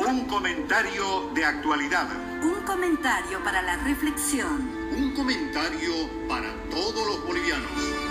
Un comentario de actualidad. Un comentario para la reflexión. Un comentario para todos los bolivianos.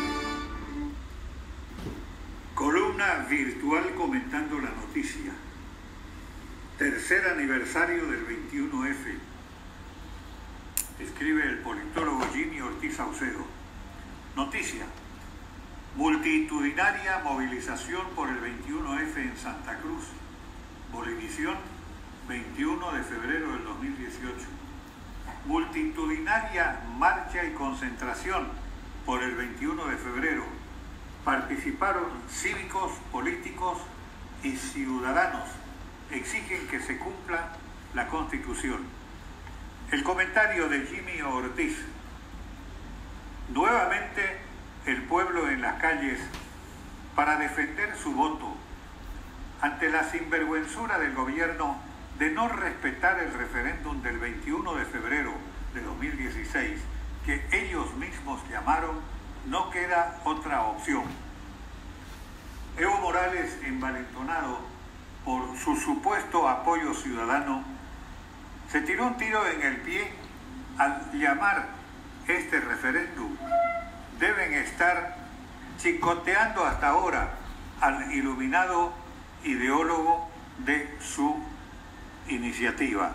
Columna virtual comentando la noticia. Tercer aniversario del 21F. Escribe el politólogo Jimmy Ortiz Saucedo. Noticia. Multitudinaria movilización por el 21F en Santa Cruz. Bolivisión, 21 de febrero del 2018. Multitudinaria marcha y concentración por el 21 de febrero. Participaron cívicos, políticos y ciudadanos. Exigen que se cumpla la Constitución. El comentario de Jimmy Ortiz. Nuevamente el pueblo en las calles para defender su voto ante la sinvergüenzura del gobierno de no respetar el referéndum del 21 de febrero de 2016, que ellos mismos llamaron "no queda otra opción". Evo Morales, envalentonado por su supuesto apoyo ciudadano, se tiró un tiro en el pie al llamar este referéndum. Deben estar chicoteando hasta ahora al iluminado ideólogo de su iniciativa.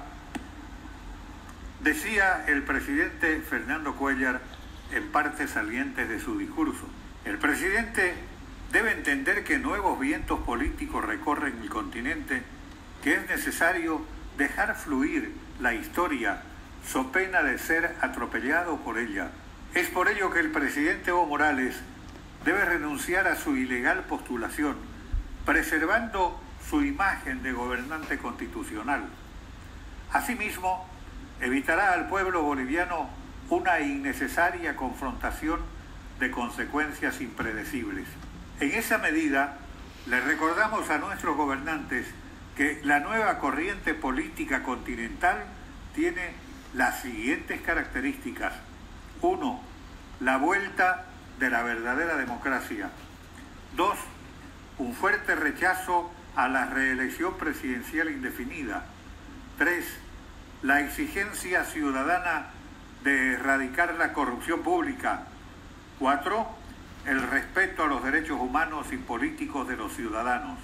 Decía el presidente Fernando Cuéllar en partes salientes de su discurso: el presidente debe entender que nuevos vientos políticos recorren el continente, que es necesario dejar fluir la historia so pena de ser atropellado por ella. Es por ello que el presidente Evo Morales debe renunciar a su ilegal postulación, preservando su imagen de gobernante constitucional. Asimismo, evitará al pueblo boliviano una innecesaria confrontación de consecuencias impredecibles. En esa medida, le recordamos a nuestros gobernantes que la nueva corriente política continental tiene las siguientes características. 1. La vuelta de la verdadera democracia. 2. Un fuerte rechazo a la reelección presidencial indefinida. 3. La exigencia ciudadana de erradicar la corrupción pública. 4. El respeto a los derechos humanos y políticos de los ciudadanos.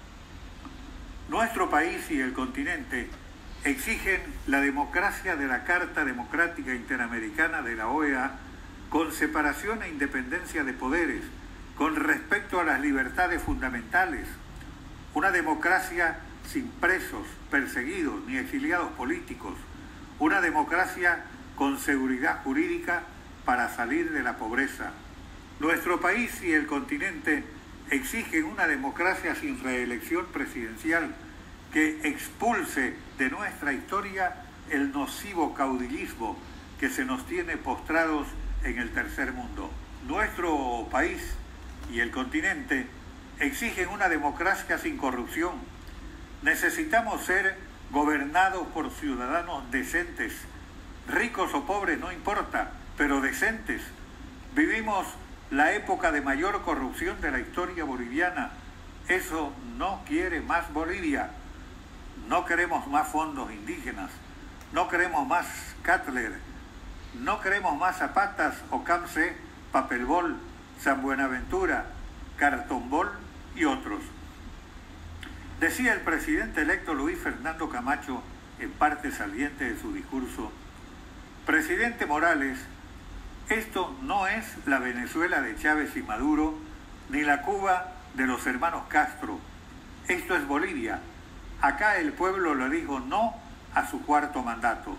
Nuestro país y el continente exigen la democracia de la Carta Democrática Interamericana de la OEA, con separación e independencia de poderes, con respecto a las libertades fundamentales, una democracia sin presos, perseguidos ni exiliados políticos, una democracia con seguridad jurídica para salir de la pobreza. Nuestro país y el continente exigen una democracia sin reelección presidencial que expulse de nuestra historia el nocivo caudillismo que se nos tiene postrados en el tercer mundo. Nuestro país y el continente exigen una democracia sin corrupción. Necesitamos ser gobernados por ciudadanos decentes, ricos o pobres, no importa, pero decentes. Vivimos la época de mayor corrupción de la historia boliviana. Eso no quiere más Bolivia. No queremos más fondos indígenas, no queremos más Cutler, no queremos más Zapatas, Ocamce, Papelbol, San Buenaventura, Cartonbol y otros. Decía el presidente electo Luis Fernando Camacho en parte saliente de su discurso: presidente Morales, esto no es la Venezuela de Chávez y Maduro, ni la Cuba de los hermanos Castro. Esto es Bolivia. Acá el pueblo le dijo no a su cuarto mandato.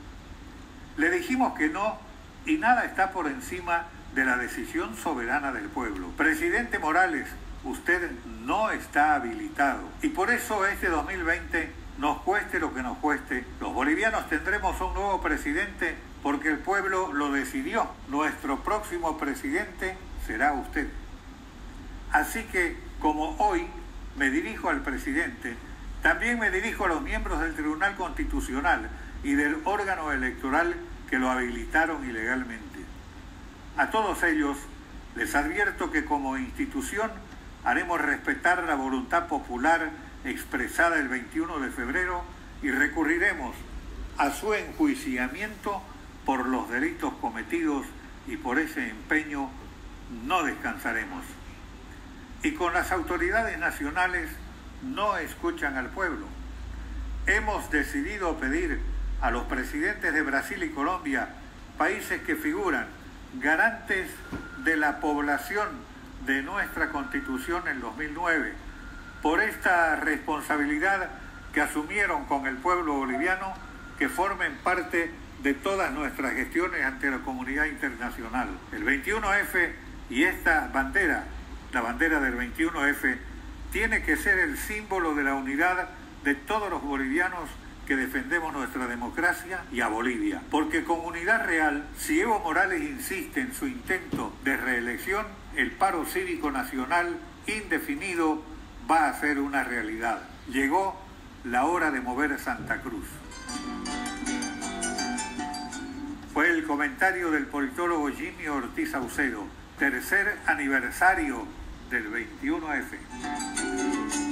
Le dijimos que no y nada está por encima de la decisión soberana del pueblo. Presidente Morales, usted no está habilitado. Y por eso este 2020, nos cueste lo que nos cueste, los bolivianos tendremos un nuevo presidente porque el pueblo lo decidió. Nuestro próximo presidente será usted. Así que, como hoy me dirijo al presidente, también me dirijo a los miembros del Tribunal Constitucional y del órgano electoral que lo habilitaron ilegalmente. A todos ellos les advierto que como institución haremos respetar la voluntad popular expresada el 21 de febrero y recurriremos a su enjuiciamiento por los delitos cometidos y por ese empeño no descansaremos. Y con las autoridades nacionales no escuchan al pueblo. Hemos decidido pedir a los presidentes de Brasil y Colombia, países que figuran garantes de la población de nuestra Constitución en 2009, por esta responsabilidad que asumieron con el pueblo boliviano, que formen parte de todas nuestras gestiones ante la comunidad internacional. El 21F y esta bandera, la bandera del 21F, tiene que ser el símbolo de la unidad de todos los bolivianos que defendemos nuestra democracia y a Bolivia. Porque con unidad real, si Evo Morales insiste en su intento de reelección, el paro cívico nacional indefinido va a ser una realidad. Llegó la hora de mover Santa Cruz. Fue el comentario del politólogo Jimmy Ortiz Saucedo, tercer aniversario del 21F.